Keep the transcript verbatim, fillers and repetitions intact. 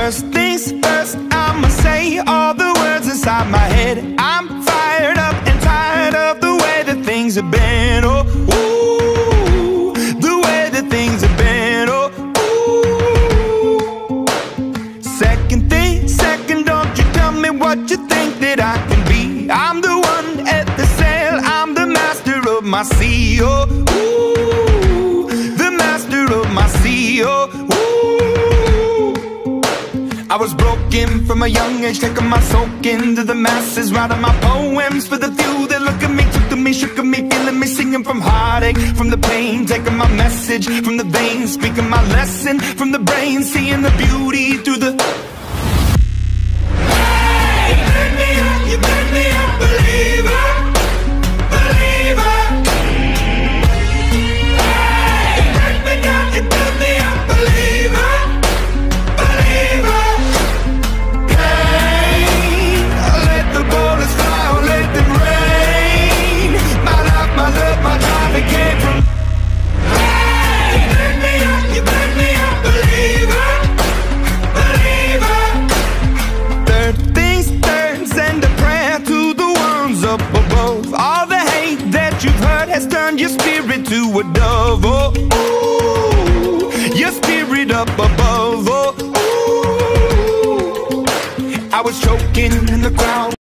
First things first, I'ma say all the words inside my head. I'm fired up and tired of the way that things have been. Oh, ooh, the way that things have been. Oh, ooh. Second thing, second, don't you tell me what you think that I can be. I'm the one at the sail, I'm the master of my sea. Oh, ooh, the master of my sea. Oh, ooh. I was broken from a young age, taking my soak into the masses, writing my poems for the few that look at me, took to me, shook at me, feeling me, singing from heartache, from the pain, taking my message from the veins, speaking my lesson from the brain, seeing the beauty through the... Hey, you turn me up, you turn me up, believer, believer. Hey, you turn me down, you turn me up, believer, believer. Turn your spirit to a dove, oh, ooh, your spirit up above, oh, ooh. I was choking in the crowd.